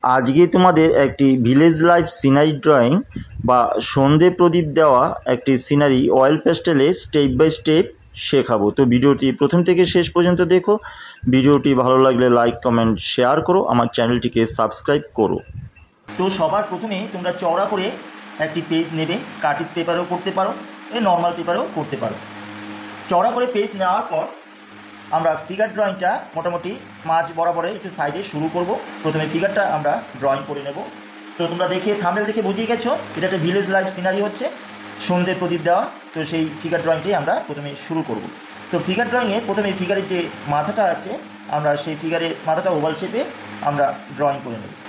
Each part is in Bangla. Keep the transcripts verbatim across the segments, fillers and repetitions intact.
আজকে তোমাদের একটি ভিলেজ লাইফ সিনারি ড্রয়িং বা সন্ধে প্রদীপ দেওয়া একটি সিনারি অয়েল পেস্টেলে স্টেপ বাই স্টেপ শেখাবো। তো ভিডিওটি প্রথম থেকে শেষ পর্যন্ত দেখো। ভিডিওটি ভালো লাগলে লাইক কমেন্ট শেয়ার করো, আমার চ্যানেলটিকে সাবস্ক্রাইব করো। তো সবার প্রথমে তোমরা চওড়া করে একটি পেজ নেবে, কার্টিস পেপারেও করতে পারো, এই নর্মাল পেপারেও করতে পারো। চওড়া করে পেজ নেওয়ার পর আমরা ফিগার ড্রয়িংটা মোটামুটি মাঝ বরাবরে একটু সাইডে শুরু করব। প্রথমে ফিগারটা আমরা ড্রয়িং করে নেব। তো তোমরা দেখে থাম্বনেল দেখে বুঝিয়ে গেছো এটা একটা ভিলেজ লাইফ সিনারি হচ্ছে, সন্ধ্যে প্রদীপ দেওয়া। তো সেই ফিগার ড্রয়িংটাই আমরা প্রথমে শুরু করব। তো ফিগার ড্রয়িংয়ে প্রথমে ফিগারের যে মাথাটা আছে আমরা সেই ফিগারের মাথাটা ওভাল শেপে আমরা ড্রয়িং করে নেব।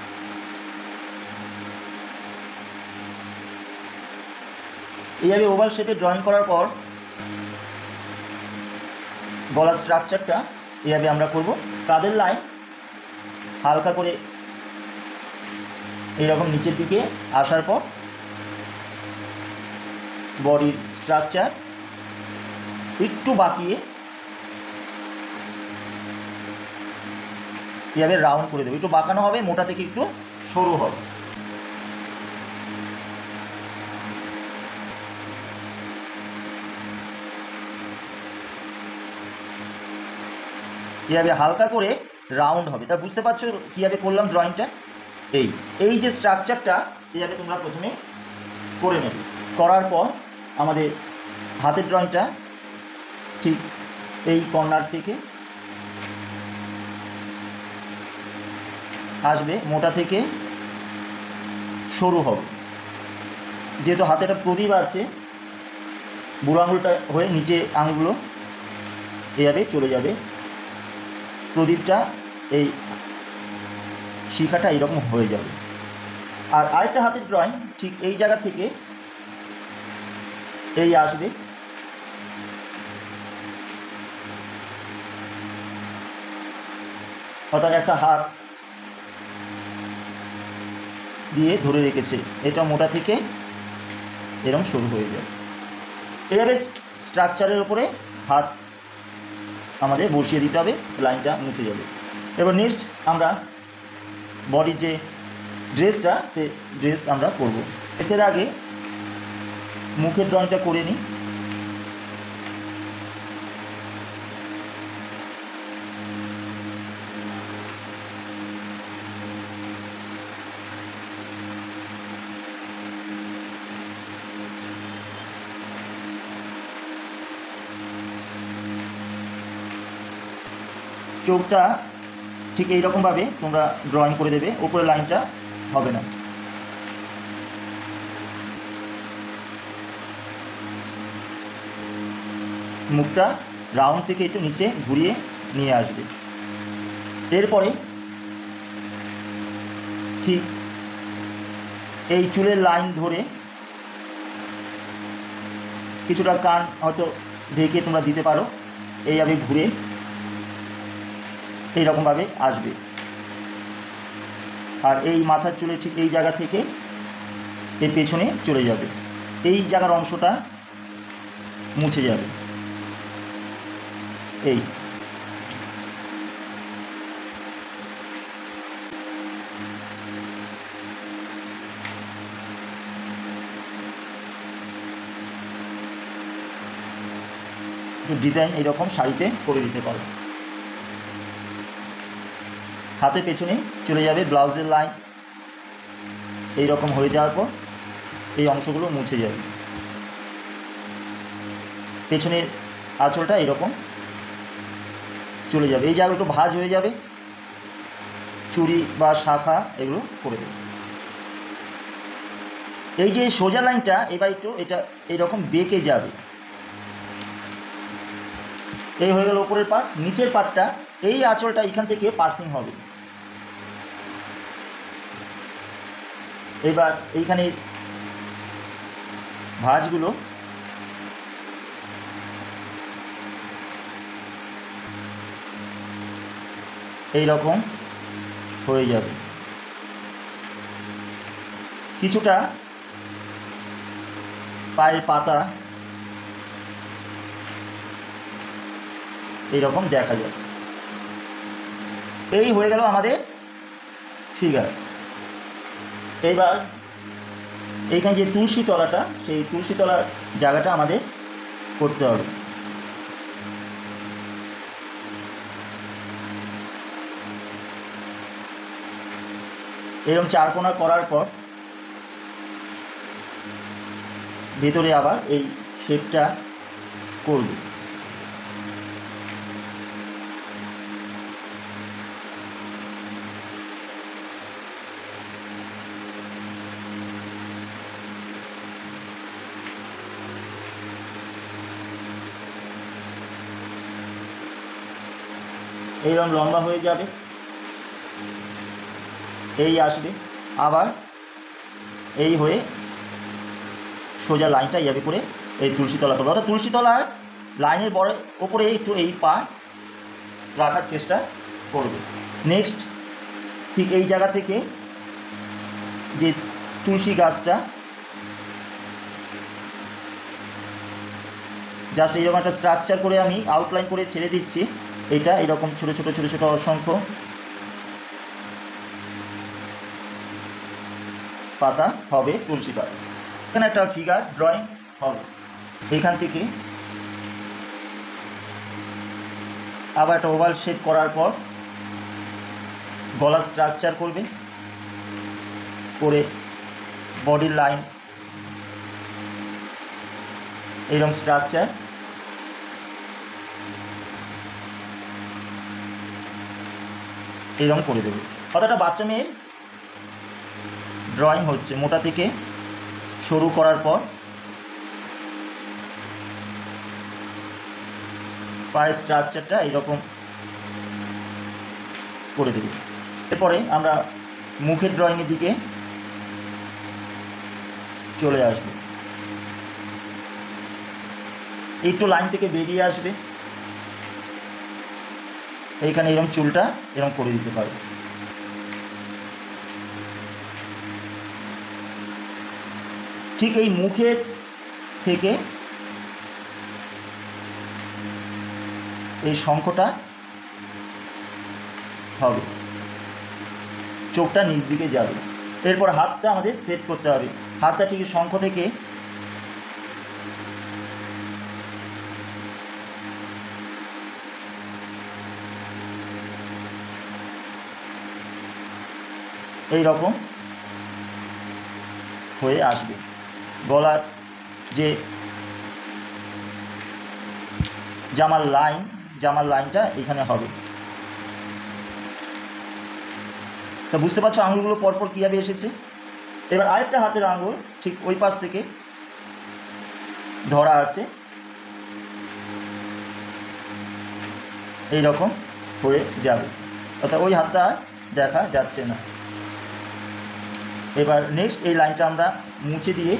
এইভাবে ওভাল শেপে ড্রয়িং করার পর গলার স্ট্রাকচারটা এইভাবে আমরা করব। কাঁধের লাইন হালকা করে এইরকম নিচের দিকে আসার পর বডির স্ট্রাকচার একটু বাঁকিয়ে এইভাবে রাউন্ড করে দেবো। একটু বাঁকানো হবে, মোটা থেকে একটু সরু হবে। কীভাবে হালকা করে রাউন্ড হবে তা বুঝতে পারছো কীভাবে করলাম ড্রয়িংটা। এই এই যে স্ট্রাকচারটা এইভাবে তোমরা প্রথমে করে নেবে। করার পর আমাদের হাতের ড্রয়িংটা ঠিক এই কর্নার থেকে আসবে, মোটা থেকে সরু হবে। যেহেতু হাতে একটা প্রদীপ আছে, বুড়ো আঙুলটা হয়ে নিচে আঙুলগুলো এইভাবে চলে যাবে। প্রদীপটা এই শিখাটা এইরকম হয়ে যাবে। আর আরেকটা হাতের ড্রয়িং ঠিক এই জায়গা থেকে এই আসবে, অর্থাৎ একটা হাত দিয়ে ধরে রেখেছে, এটা মোটা থেকে এরকম শুরু হয়ে যাবে। এইভাবে স্ট্রাকচারের উপরে হাত আমাদের বসিয়ে দিতে হবে, লাইনটা মুছে যাবে। এবার নেক্সট আমরা বডির যে ড্রেসটা সে ড্রেস আমরা করব। ড্রেসের আগে মুখের ড্রয়িংটা করে নিই। চোখটা ঠিক এইরকমভাবে তোমরা ড্রয়িং করে দেবে, উপরে লাইনটা হবে না। মুখটা রাউন্ড থেকে একটু নিচে ঘুরিয়ে নিয়ে আসবে। এরপরে ঠিক এই চুলের লাইন ধরে কিছুটা কান হয়তো ঢেকে তোমরা দিতে পারো, এইভাবে ঘুরে এইরকমভাবে আসবে। আর এই মাথার চুলে ঠিক এই জায়গা থেকে এর পেছনে চলে যাবে, এই জায়গার অংশটা মুছে যাবে। এই ডিজাইন এইরকম শাড়িতে করে দিতে পারো। হাতে পেছনে চলে যাবে, ব্লাউজের লাইন এই রকম হয়ে যাওয়ার পর এই অংশগুলো মুছে যাবে। পেছনের আঁচলটা এরকম চলে যাবে, এই জায়গাটা একটু ভাঁজ হয়ে যাবে, চুড়ি বা শাখা এগুলো করে দেবে। এই যে সোজা লাইনটা এবার একটু এটা এইরকম বেঁকে যাবে। এই হয়ে গেল উপরের পার্ট। নিচের পার্টটা এই আঁচলটা এখান থেকে পাসিং হবে। এবার এইখানে ভাঁজগুলো এই রকম হয়ে যাবে। কিছুটা পায়ের পাতা এইরকম দেখা যায়। এই হয়ে গেল আমাদের ফিগার। এবার এইখানে যে তুলসী তলাটা, সেই তুলসী তলার জায়গাটা আমাদের করতে হবে। এরকম চার কোণা করার পর ভেতরে আবার এই শেপটা করবে। এইরকম লম্বা হয়ে যাবে, এই আসবে, আবার এই হয়ে সোজা লাইনটা ইয়াবে করে এই তুলসীতলা করবে। অর্থাৎ তুলসীতলার লাইনের বড় ওপরে একটু এই পা রাখার চেষ্টা করবে। নেক্সট ঠিক এই জায়গা থেকে যে তুলসী গাছটা জাস্ট এইরকম একটা স্ট্রাকচার করে আমি আউটলাইন করে ছেড়ে দিচ্ছি। এটা এরকম ছোটো ছোটো ছোটো ছোটো অসংখ্য পাতা হবে তুলসী পাতা। এখানে একটা ফিগার ড্রয়িং হবে। এইখান থেকে আবার একটা ওভাল শেপ করার পর গলা স্ট্রাকচার করবে, করে বডির লাইন এইরকম স্ট্রাকচার, এইরকম করে দেবে। অর্থাৎ একটা বাচ্চা মেয়ের ড্রয়িং হচ্ছে। মোটা থেকে শুরু করার পর পায়ের স্ট্রাকচারটা এইরকম করে দেবে। এরপরে আমরা মুখের ড্রয়িংয়ের দিকে চলে আসব। একটু লাইন থেকে বেরিয়ে আসবে, এইখানে এরকম চুলটা এরকম করে দিতে পারবে। ঠিক এই মুখের থেকে এই শঙ্খটা হবে, চোখটা নিচ দিকে যাবে। এরপর হাতটা আমাদের সেট করতে হবে। হাতটা ঠিক শঙ্খ থেকে এই রকম হয়ে আসবে। গলার যে জামার লাইন, জামার লাইনটা এখানে হবে। তো বুঝতে পারছো আঙুলগুলো পরপর কীভাবে এসেছে। এবার আরেকটা হাতের আঙুল ঠিক ওই পাশ থেকে ধরা আছে, এই রকম হয়ে যাবে। অর্থাৎ ওই হাতটা দেখা যাচ্ছে না। এবার নেক্সট এই লাইনটা আমরা মুছে দিয়ে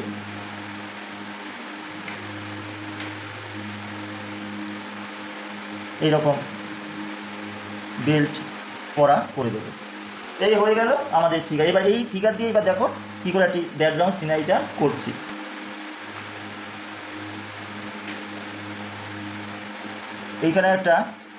এইরকম বেল্ট পরা করে দেবো। এই হয়ে গেল আমাদের ফিগার। এবার এই ফিগার দিয়ে এবার দেখো কী করে একটি ব্যাকগ্রাউন্ড সিনারিটা করছি। এইখানে একটা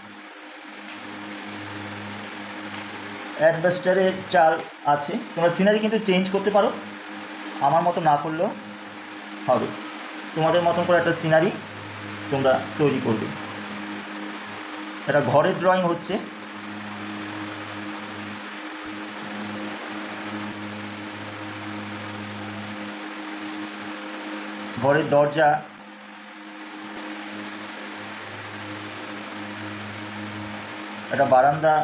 অ্যাডভেস্টারের চাল আছে, তোমরা সিনারি কিন্তু চেঞ্জ করতে পারো, আমার মতো না করলেও হবে। তোমাদের মতন করে একটা সিনারি তোমরা তৈরি করবে। এটা ঘরের ড্রয়িং হচ্ছে। ঘরের দরজা, একটা বারান্দা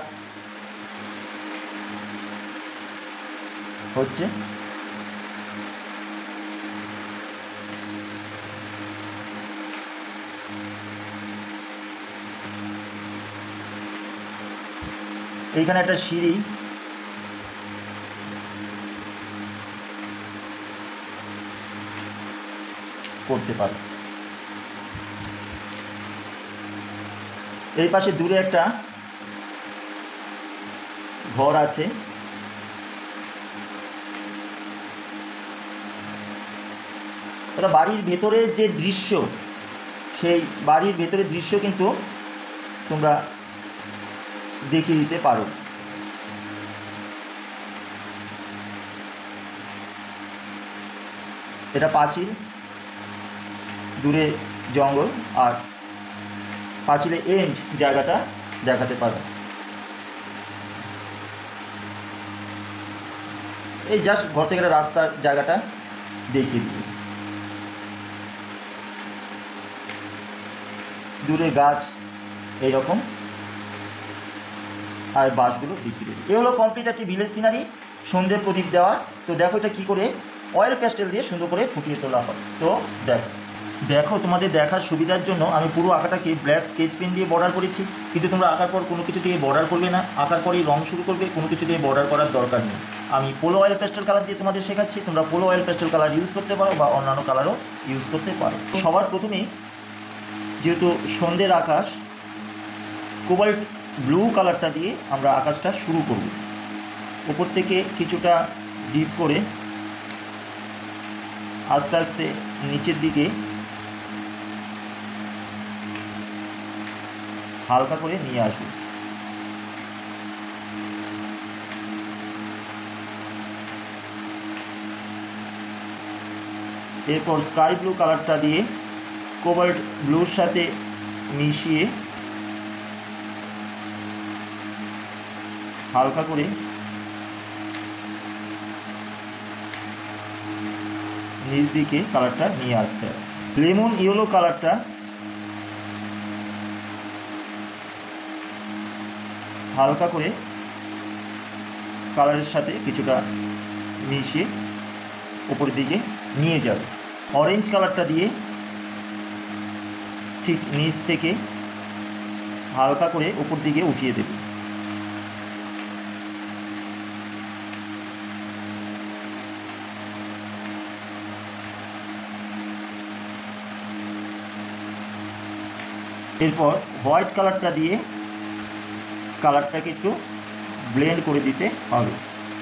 হচ্ছে। এইখানে একটা সিঁড়ি, করতে পারো। এই পাশে দূরে একটা ঘর আছে, ওটা বাড়ির ভেতরের যে দৃশ্য, সেই বাড়ির ভেতরের দৃশ্য কিন্তু তোমরা দেখিয়ে দিতে পারো। এটা পাঁচিল, দূরে জঙ্গল, আর পাঁচিলে এন্ড জায়গাটা দেখাতে পারবে। এই জাস্ট ঘর থেকে রাস্তার জায়গাটা দেখিয়ে দিই। দূরে গাছ এইরকম, আর বাসগুলো দেখিয়ে দিই। এ হলো কমপ্লিট একটি ভিলেজ সিনারি, সন্ধ্যে প্রদীপ দেওয়া। তো দেখো এটা কী করে অয়েল প্যাস্টেল দিয়ে সুন্দর করে ফুটিয়ে তোলা হয়। তো দেখো দেখো তোমাদের দেখার সুবিধার জন্য আমি পুরো আঁকাটাকে ব্ল্যাক স্কেচ পেন দিয়ে বর্ডার করেছি, কিন্তু তোমরা আঁকার পর কোনো কিছু দিয়ে বর্ডার করবে না, আঁকার পরেই রং শুরু করবে, কোনো কিছু দিয়ে বর্ডার করার দরকার নেই। আমি পোলো অয়েল প্যাস্টেল কালার দিয়ে তোমাদের শেখাচ্ছি, তোমরা polo oil pastel colour use করতে পারো বা অন্যান্য কালারও ইউজ করতে পারো। সবার প্রথমেই যেহেতু সন্ধ্যের আকাশ, কোবাল্ট ব্লু কালারটা দিয়ে আমরা আকাশটা শুরু করব। উপর থেকে কিছুটা ডিপ করে আস্তে আস্তে নিচের দিকে হালকা করে নিয়ে আসবো। এরপর স্কাই ব্লু কালারটা দিয়ে কোবাল্ট ব্লুর সাথে মিশিয়ে হালকা করে নিচ দিকে কালারটা নিয়ে আসতে হবে। লেমন ইয়েলো কালারটা হালকা করে কালারের সাথে কিছুটা মিশিয়ে উপরের দিকে নিয়ে যাবে। অরেঞ্জ কালারটা দিয়ে ঠিক নিচ থেকে হালকা করে উপর দিকে উঠিয়ে দেবে। এরপর হোয়াইট কালারটা দিয়ে কালারটাকে একটু ব্লেন্ড করে দিতে হবে।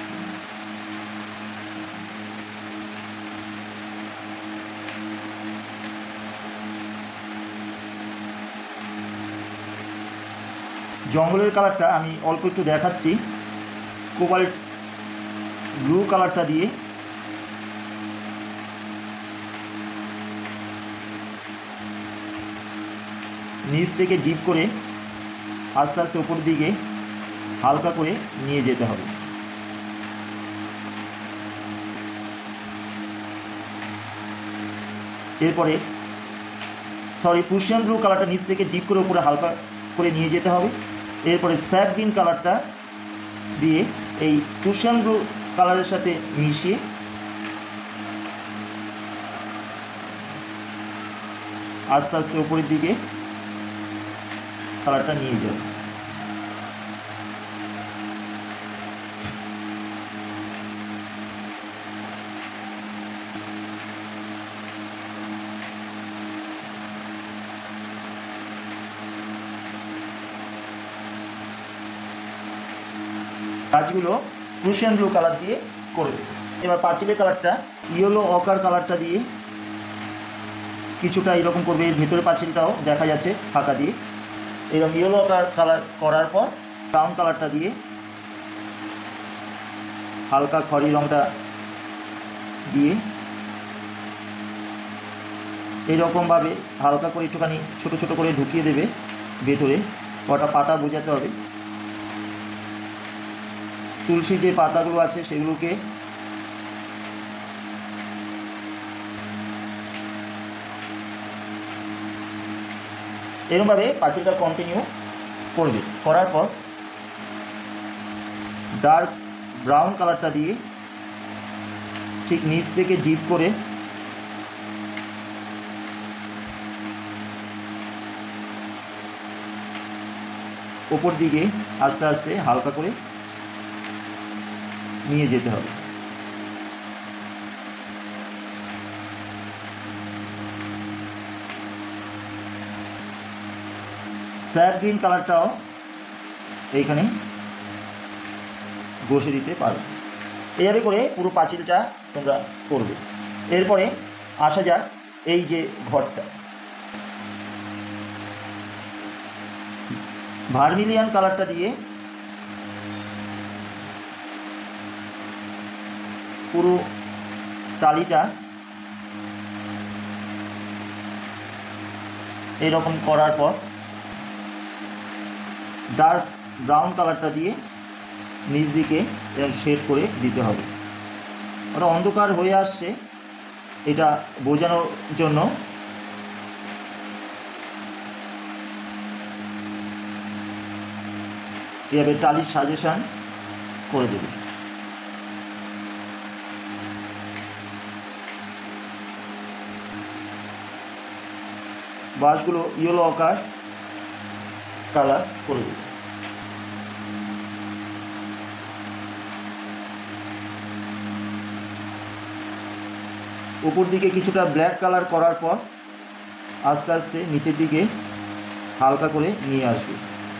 জঙ্গলের কালারটা আমি অল্প একটু দেখাচ্ছি। কোবাল্ট ব্লু কালারটা দিয়ে নিচ থেকে ডিপ করে আস্তে আস্তে উপর দিকে হালকা করে নিয়ে যেতে হবে। এরপরে সরি প্রুশিয়ান ব্লু কালারটা নিচ থেকে ডিপ করে উপরে হালকা করে নিয়ে যেতে হবে। এরপরে স্যাপ গ্রিন কালারটা দিয়ে এই প্রুশিয়ান ব্লু কালারের সাথে মিশিয়ে আস্তে আস্তে উপরের দিকে কালারটা নিয়ে যাবে। কাজগুলো প্রুশিয়ান ব্লু কালার দিয়ে করবে। এবার পাঁচিলের কালারটা ইয়েলো অকার কালারটা দিয়ে কিছুটা এরকম করবে। এর ভেতরে পাঁচিলটাও দেখা যাচ্ছে ফাঁকা দিয়ে। এরকম ইয়েলো অকার কালার করার পর ব্রাউন কালারটা দিয়ে হালকা খড়ি রঙটা দিয়ে এইরকমভাবে হালকা করে একটুখানি ছোটো ছোটো করে ঢুকিয়ে দেবে ভেতরে। কটা পাতা বোঝাতে হবে। তুলসীর যে পাতাগুলো আছে সেগুলোকে এরকমভাবে পাঁচিলটা কন্টিনিউ করবে। করার পর ডার্ক ব্রাউন কালারটা দিয়ে ঠিক নিচ থেকে ডিপ করে উপর দিকে আস্তে আস্তে হালকা করে নিয়ে যেতে হবে। স্যাপ গ্রিন কালারটাও এইখানে বসে দিতে পারো। এইভাবে করে পুরো পাঁচিলটা তোমরা করবে। এরপরে আসা যাক এই যে ঘরটা, ভার্মিলিয়ান কালারটা দিয়ে পুরো টালিটা এই রকম করার পর ডার্ক ব্রাউন কালারটা দিয়ে নিচ দিকে শেড করে দিতে হবে। ওটা অন্ধকার হয়ে আসছে এটা বোঝানোর জন্য এভাবে টালির সাজেশন করে দেবে। বাঁশগুলো ইয়েলো আকার কালার করে দেবে। উপর দিকে কিছুটা ব্ল্যাক কালার করার পর আস্তে আস্তে নিচের দিকে হালকা করে নিয়ে আসবে।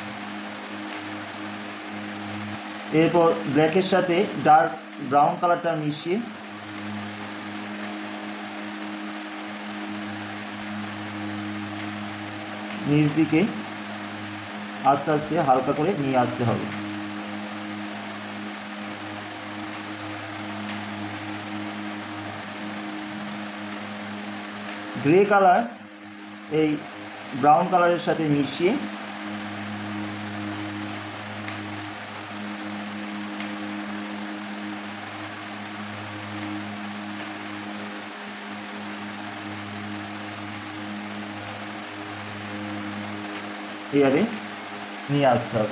এরপর ব্ল্যাকের সাথে ডার্ক ব্রাউন কালারটা মিশিয়ে নিচ দিকে আস্তে আস্তে হালকা করে নিয়ে আসতে হবে। গ্রে কালার এই ব্রাউন কালারের সাথে মিশিয়ে এইভাবে নিয়ে আসতে হবে।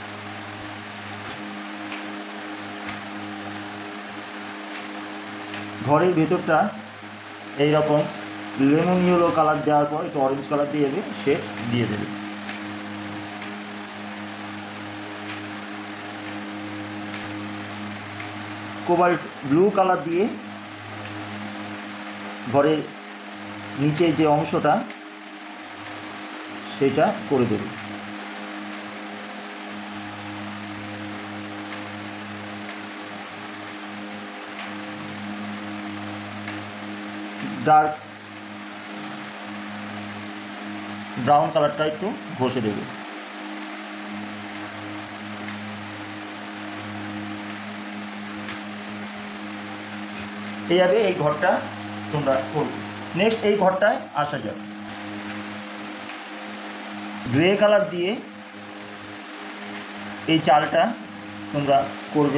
ঘরের ভেতরটা এইরকম লেমন ইয়েলো কালার দেওয়ার পর একটু অরেঞ্জ কালার দিয়ে দেবে, শেড দিয়ে দেবে। কোবাল্ট ব্লু কালার দিয়ে ঘরের নিচে যে অংশটা সেটা করে দেবে। ডার্ক ব্রাউন কালারটা একটু ঘষে দেবে। এইভাবে এই ঘরটা তোমরা করবে। নেক্সট এই ঘরটায় আসা যাক। গ্রে কালার দিয়ে এই চালটা তোমরা করবে।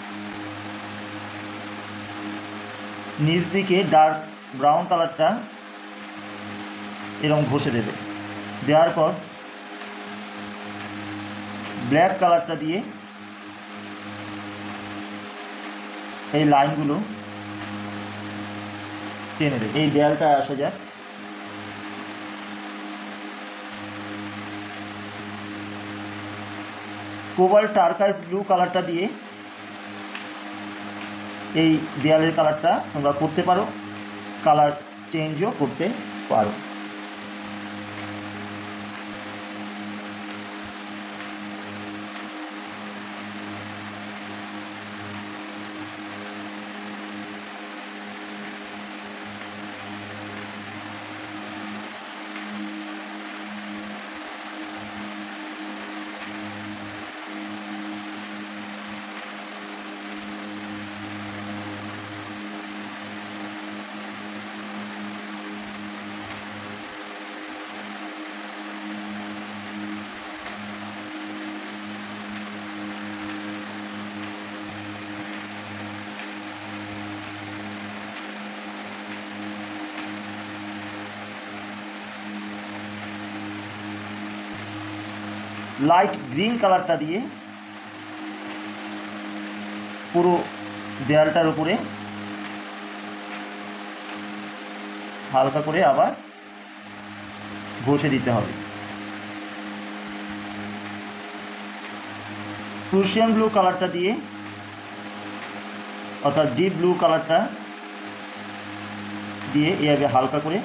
নিচ দিকে ডার্ক ব্রাউন কালারটা এরকম ঘষে দেবে। দেওয়ার পর ব্ল্যাক কালারটা দিয়ে এই লাইনগুলো টেনে দেবে। এই দেয়ালটায় আসা যাক। কোবাল্ট টার্কাইজ ব্লু কালারটা দিয়ে এই দেয়ালের কালারটা তোমরা করতে পারো, কালার চেঞ্জও করতে পারো। লাইট গ্রিন কালারটা দিয়ে পুরো দেয়ালটার উপরে হালকা করে আবার ঘষে দিতে হবে। প্রুশিয়ান ব্লু কালারটা দিয়ে অর্থাৎ ডিপ ব্লু কালারটা দিয়ে এইভাবে হালকা করে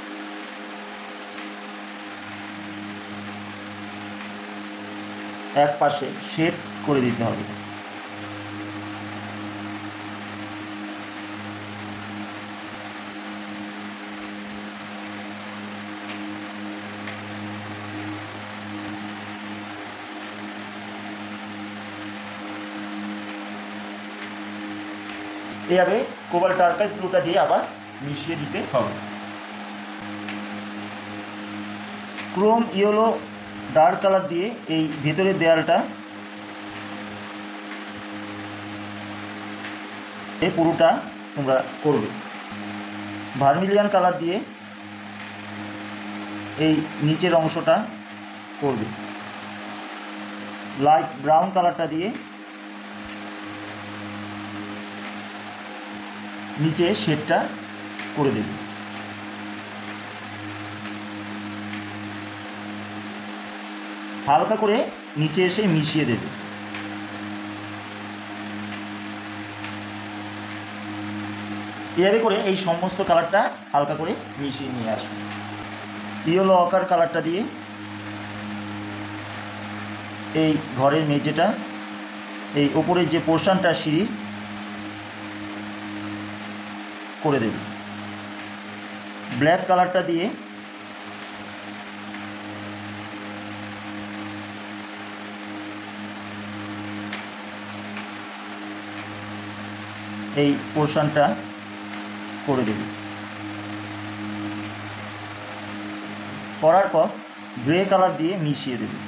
এক পাশে শেড করে দিতে হবে। এইভাবে কোবাল্ট টার্কাইজ ব্লুটা দিয়ে আবার মিশিয়ে দিতে হবে। ক্রোম ইয়েলো ডার্ক কালার দিয়ে এই ভেতরের দেয়ালটা এই পুরোটা তোমরা করবে। ভার্মিলিয়ান কালার দিয়ে এই নিচের অংশটা করবে। লাইট ব্রাউন কালারটা দিয়ে নিচে শেডটা করে দেবে। হালকা করে নিচে এসে মিশিয়ে দেবে। এভাবে করে এই সমস্ত কালারটা হালকা করে মিশিয়ে নিয়ে আসবে। ইয়েলো অকার কালারটা দিয়ে এই ঘরের মেঝেটা, এই ওপরের যে পোর্শনটা সিঁড়ি করে দেবে। ব্ল্যাক কালারটা দিয়ে এই পোর্শনটা করে দেবে। করার পর গ্রে কালার দিয়ে মিশিয়ে দেবে।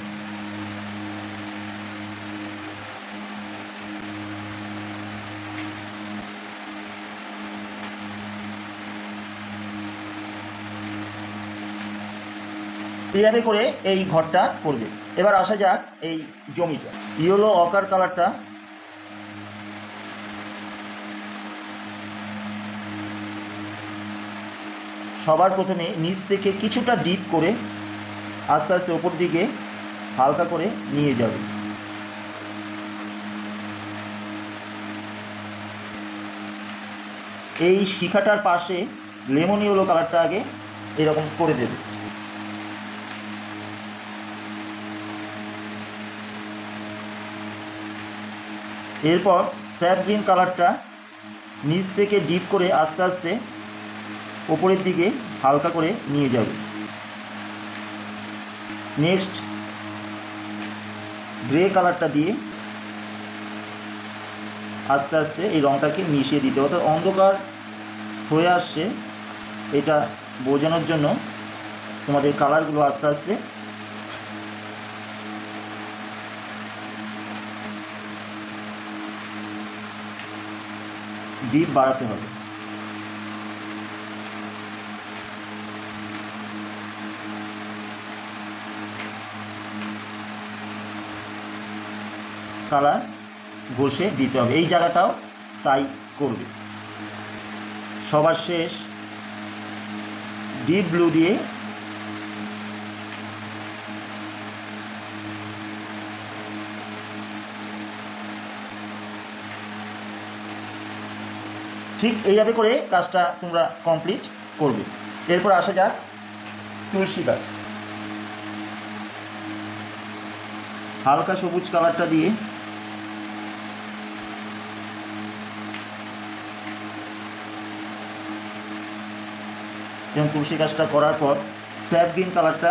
এইভাবে করে এই ঘরটা করবে। এবার আসা যাক এই জমিটা। ইয়েলো অকার কালারটা সবার প্রথমে নিচ থেকে কিছুটা ডিপ করে আস্তে আস্তে ওপর দিকে হালকা করে নিয়ে যাবে। এই শিখাটার পাশে লেমন ইয়েলো কালারটা আগে এরকম করে দেবে। এরপর স্যাপ গ্রিন কালারটা নিচ থেকে ডিপ করে আস্তে আস্তে ওপরের দিকে হালকা করে নিয়ে যাবে। নেক্সট গ্রে কালারটা দিয়ে আস্তে আস্তে এই রঙটাকে মিশিয়ে দিতে, অর্থাৎ অন্ধকার হয়ে আসছে এটা বোঝানোর জন্য তোমাদের কালারগুলো আস্তে আস্তে ডিপ বাড়াতে হবে। কালার ঘষে দিতে হবে, এই জায়গাটাও তাই করবে। সবার শেষ ডিপ ব্লু দিয়ে ঠিক এইভাবে করে কাজটা তোমরা কমপ্লিট করবে। এরপর আসা যাক তুলসী গাছ। হালকা সবুজ কালারটা দিয়ে এবং তুলসী গাছটা করার পর স্যাপ গ্রিন কালারটা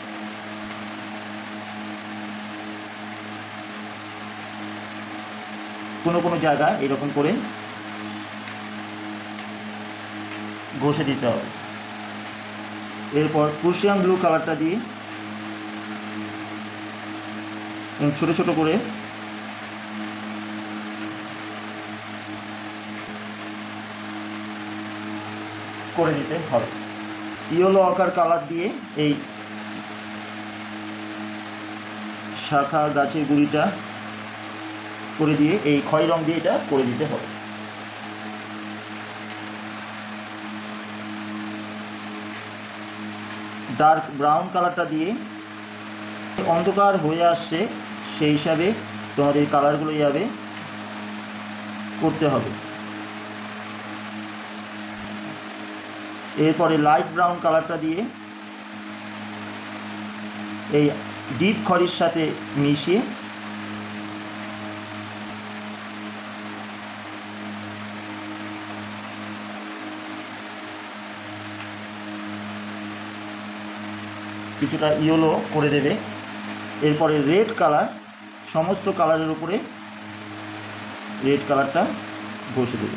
কোনো কোনো জায়গায় এরকম করে ঘষে দিতে হবে। এরপর ক্রুশিয়ান ব্লু কালারটা দিয়ে এবং ছোটো ছোটো করে করে দিতে হবে। ইয়েলো অকার কালার দিয়ে এই শাখা গাছের গুঁড়িটা করে দিয়ে এই খয়েরি রং দিয়ে এটা করে দিতে হবে। ডার্ক ব্রাউন কালারটা দিয়ে অন্ধকার হয়ে আসছে সেই হিসাবে তোমাদের কালারগুলো এইভাবে করতে হবে। এরপরে লাইট ব্রাউন কালারটা দিয়ে এই ডিপ খয়েরির সাথে মিশিয়ে কিছুটা ইয়েলো করে দেবে। এরপরে রেড কালার, সমস্ত কালারের উপরে রেড কালারটা ঘষে দেবে।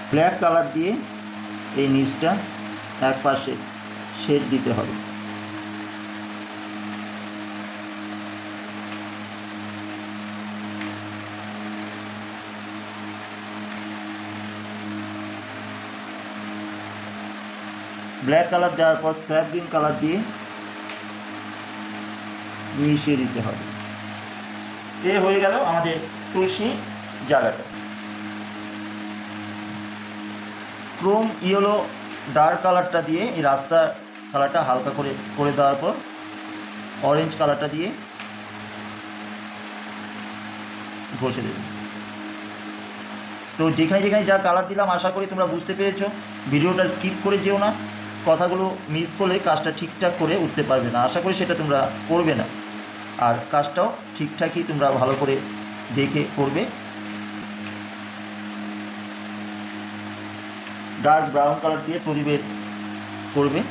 ব্ল্যাক কালার দিয়ে এই নিচটা এক পাশে শেড দিতে হবে। ব্ল্যাক কালার দেওয়ার পর স্যাপ গ্রিন কালার দিয়ে মিশিয়ে দিতে হবে। এ হয়ে গেল আমাদের তুলসী জায়গাটা। ক্রোম ইয়েলো ডার্ক কালারটা দিয়ে এই রাস্তার কালারটা হালকা করে করে দেওয়ার পর অরেঞ্জ কালারটা দিয়ে ঘষে দেবে। তো যেখানে যেখানে যা কালার দিলাম আশা করি তোমরা বুঝতে পেরেছো। ভিডিওটা স্কিপ করে যেও না, কথাগুলো মিস করলে কাজটা ঠিকঠাক করে উঠতে পারবে না। আশা করি সেটা তোমরা করবে না, আর কাজটাও ঠিকঠাকই তোমরা ভালো করে দেখে করবে। ডার্ক ব্রাউন কালার দিয়ে প্রদীপের করবে।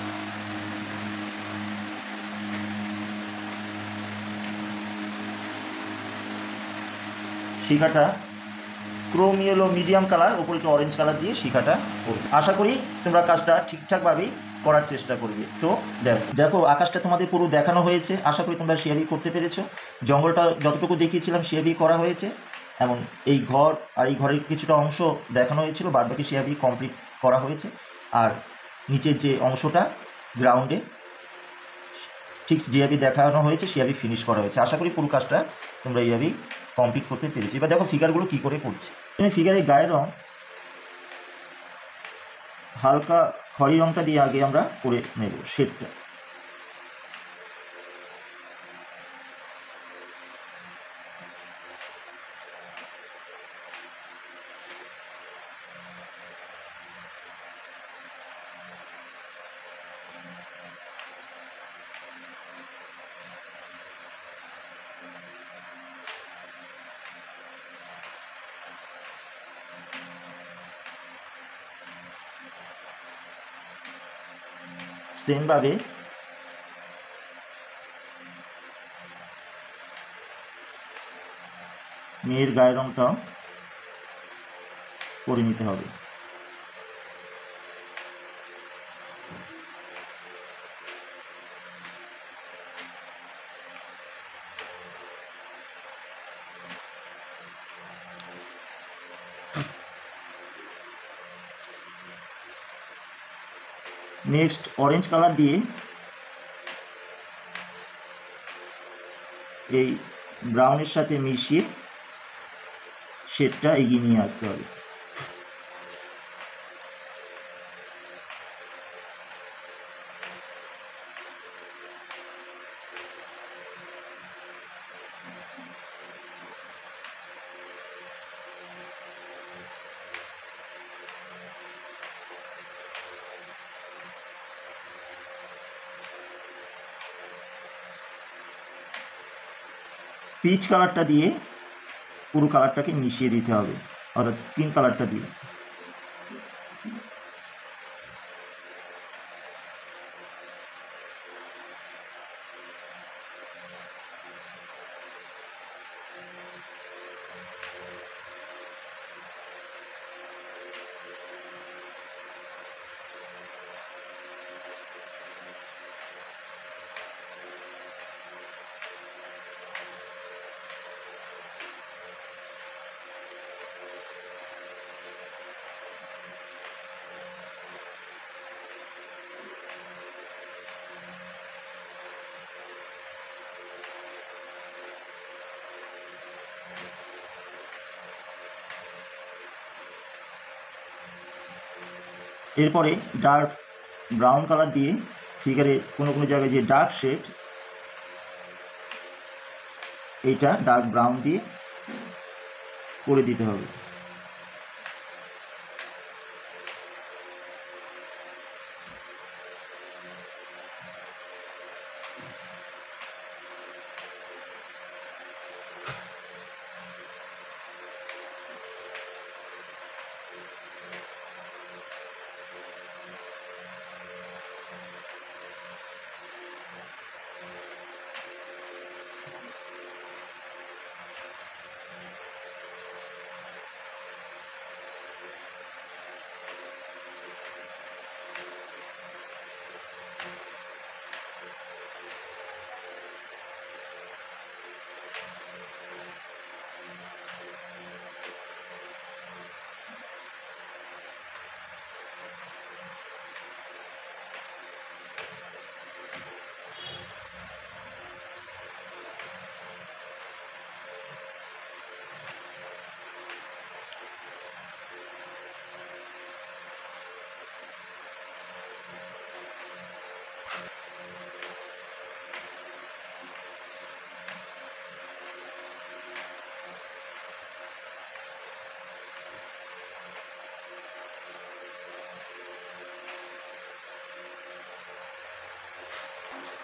শিখাটা ক্রোম ইয়েলো মিডিয়াম কালার, ওপরে একটু অরেঞ্জ কালার দিয়ে শিখাটা করবে। আশা করি তোমরা কাজটা ঠিকঠাকভাবেই করার চেষ্টা করবে। তো দেখো দেখো আকাশটা তোমাদের পুরো দেখানো হয়েছে। আশা করি তোমরা শেয়ারই করতে পেরেছো। জঙ্গলটা যতটুকু দেখিয়েছিলাম শেয়ারই করা হয়েছে। এমন এই ঘর আর এই ঘরের কিছুটা অংশ দেখানো হয়েছিল, বাদ বাকি শেয়ারই কমপ্লিট করা হয়েছে। আর নিচের যে অংশটা গ্রাউন্ডে ঠিক যেভাবে দেখানো হয়েছে সেভাবেই ফিনিশ করা হয়েছে। আশা করি পুরো কাজটা তোমরা এইভাবেই কমপ্লিট করতে পেরেছি। এবার দেখো ফিগারগুলো কী করে করছে। ফিগারের গায়ের রং হালকা খয়েরি রংটা দিয়ে আগে আমরা করে নেব শেডটা। সেমভাবে মেয়ের গায়ের রংটাও করে নিতে হবে। নেক্সট অরেঞ্জ কালার দিয়ে এই ব্রাউনের সাথে মিশিয়ে শেডটা এগিয়ে নিয়ে আসতে হবে। পিচ কালারটা দিয়ে পুরো কালারটাকে মিশিয়ে দিতে হবে, অর্থাৎ স্কিন কালারটা দিয়ে। এরপরে ডার্ক ব্রাউন কালার দিয়ে ফিগারে কোনো কোনো জায়গায় যে ডার্ক শেড, এইটা ডার্ক ব্রাউন দিয়ে করে দিতে হবে।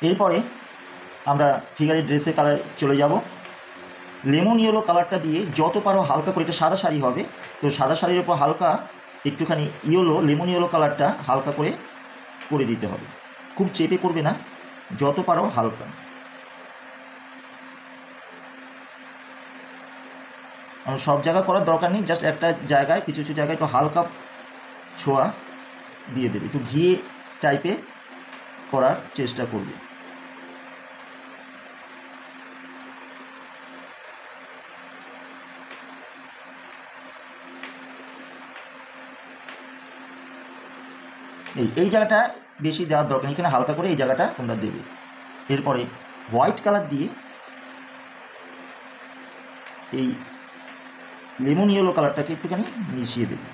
এরপরে আমরা ফিগারের ড্রেসের কালার চলে যাব। লেমন ইয়েলো কালারটা দিয়ে যত পারো হালকা করে, এটা সাদা শাড়ি হবে, তো সাদা শাড়ির উপর হালকা একটুখানি ইয়েলো, লেমন ইয়েলো কালারটা হালকা করে করে দিতে হবে, খুব চেপে করবে না, যত পারো হালকা। সব জায়গায় করার দরকার নেই, জাস্ট একটা জায়গায়, কিছু কিছু জায়গায় একটু হালকা ছোঁয়া দিয়ে দেবে, একটু ঘিয়ে টাইপে করার চেষ্টা করবে। এই এই জায়গাটা বেশি দেওয়ার দরকার, এখানে হালকা করে এই জায়গাটা তোমরা দেবে। এরপরে হোয়াইট কালার দিয়ে এই লেমন ইয়েলো কালারটাকে একটুখানি মিশিয়ে দেবে।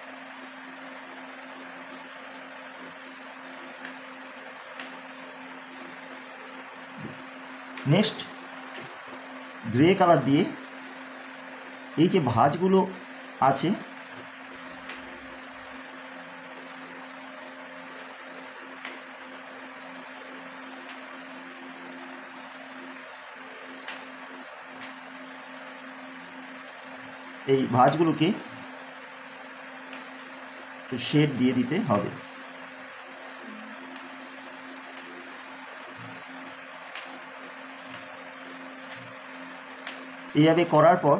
নেক্সট গ্রে কালার দিয়ে এই যে ভাঁজগুলো আছে এই ভাঁজগুলোকে শেড দিয়ে দিতে হবে। এইভাবে করার পর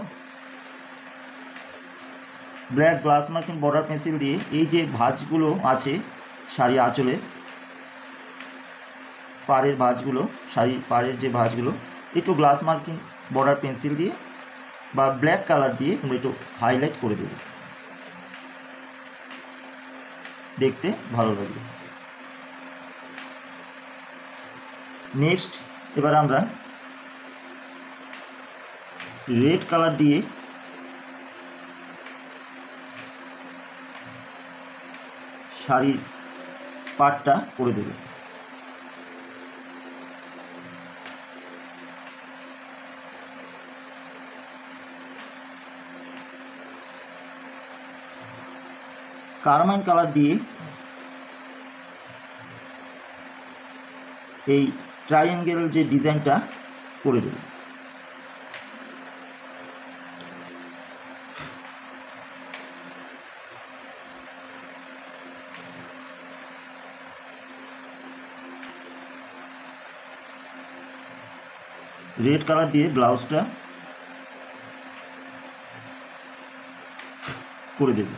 black glass marking border pencil দিয়ে এই যে ভাঁজগুলো আছে শাড়ি আঁচলে, পাড়ের ভাঁজগুলো, শাড়ি পাড়ের যে ভাঁজগুলো, একটু গ্লাস মার্কিং বর্ডার পেন্সিল দিয়ে বা ব্ল্যাক কালার দিয়ে তোমরা একটু হাইলাইট করে দেবে, দেখতে ভালো লাগবে। নেক্সট এবার আমরা রেড কালার দিয়ে শাড়ির পাটটা করে দেবে। কারমাইন কালার দিয়ে এই ট্রায়াঙ্গেল যে ডিজাইনটা করে দেবে। রেড কালার দিয়ে ব্লাউজটা করে দেবে।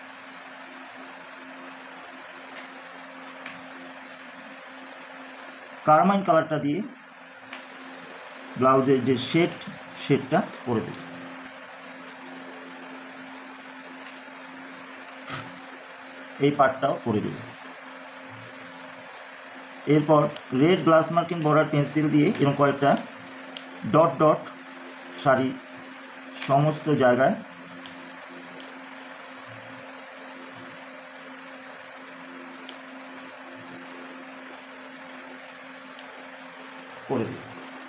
কারমাইন কালারটা দিয়ে ব্লাউজের যে শেড শেডটা করে দেবে। এই পার্টটাও করে দেবে। এরপর red glass marking border pencil দিয়ে এরকম কয়েকটা ডট ডট শাড়ি সমস্ত জায়গায় করে দেবে।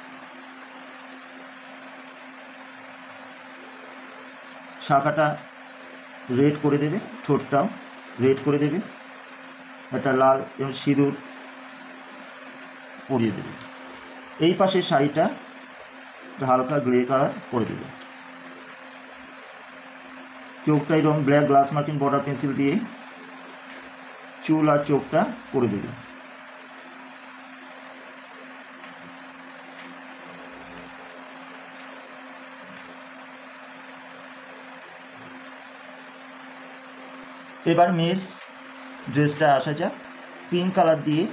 শাখাটা রেড করে দেবে, ঠোঁটটাও রেড করে দেবে, একটা লাল এবং সিঁদুর পরিয়ে দেবে। এই পাশের শাড়িটা হালকা গ্রে কালার করে দেবে। চোখটা এরকম black glass marking border pencil দিয়ে চুল আর চোখটা করে দেবে। এবার মেয়ের ড্রেসটা আসা যাক। পিঙ্ক কালার দিয়ে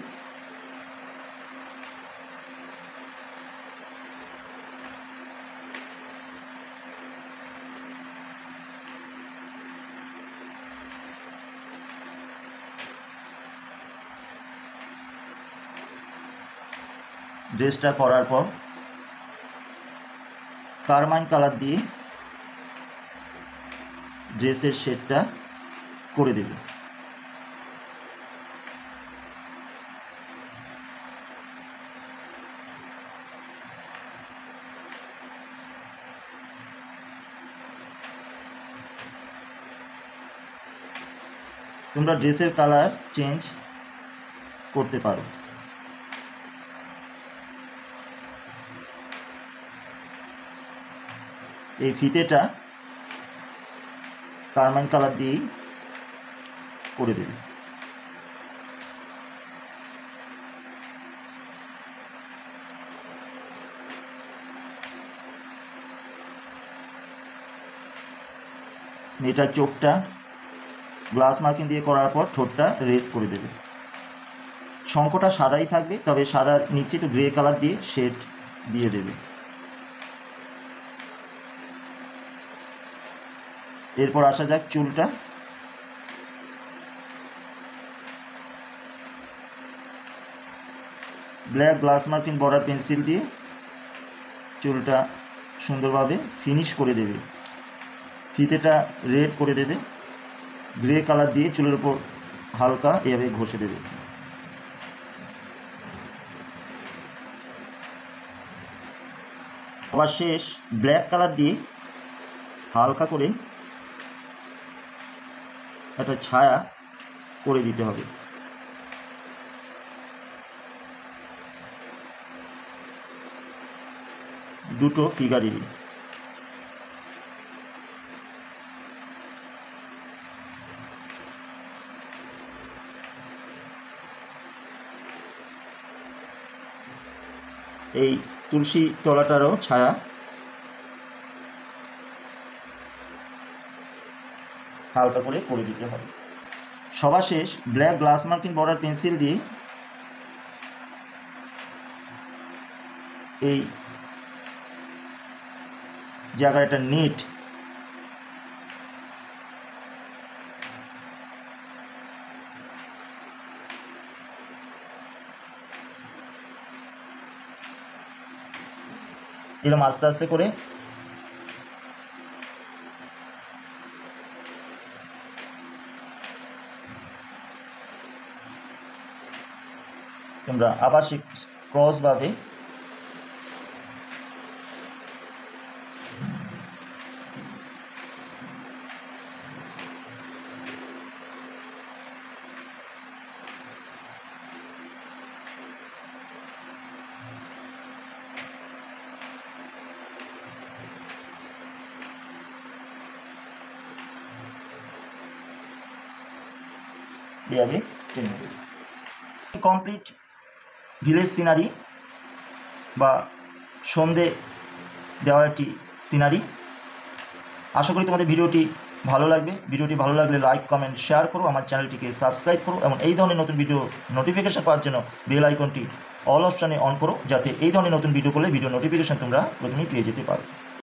ড্রেসটা করার পর কারমাইন কালার দিয়ে ড্রেসের শেডটা করে দেবে। তোমরা ড্রেসের কালার চেঞ্জ করতে পারো। এই ফিতেটা কারমাইন কালার দিয়েই করে দেবে। মেয়েটার চোখটা গ্লাস মার্কিং দিয়ে করার পর ঠোঁটটা রেড করে দেবে। শঙ্খটা সাদাই থাকবে, তবে সাদার নিচে একটু গ্রে কালার দিয়ে শেড দিয়ে দেবে। এরপর আসা যাক চুলটা। Black glass marking border pencil দিয়ে চুলটা সুন্দরভাবে ফিনিশ করে দেবে। ফিতেটা রেড করে দেবে, গ্রে কালার দিয়ে চুলের উপর হালকা এভাবে ঘষে দেবে। আবার শেষ ব্ল্যাক কালার দিয়ে হালকা করে একটা ছায়া করে দিতে হবে। দুটো ফিগারেরই। এই তুলসী তলাটারও ছায়া হালকা করে করে দিতে হবে। সবার শেষ black glass marking border pencil দিয়ে এই জায়গায় একটা নেট এরকম আস্তে আস্তে করে তোমরা আবার সেই ক্রস ভাবে এভাবে টেনে দেবে। কমপ্লিট ভিলেজ সিনারি বা সন্ধে দেওয়ার একটি সিনারি। আশা করি তোমাদের ভিডিওটি ভালো লাগবে। ভিডিওটি ভালো লাগলে লাইক কমেন্ট শেয়ার করো, আমার চ্যানেলটিকে সাবস্ক্রাইব করো এবং এই ধরনের নতুন ভিডিও নোটিফিকেশন পাওয়ার জন্য বেল আইকনটি অল অপশানে অন করো, যাতে এই ধরনের নতুন ভিডিও করলে ভিডিও নোটিফিকেশন তোমরা প্রথমেই পেয়ে যেতে পারো।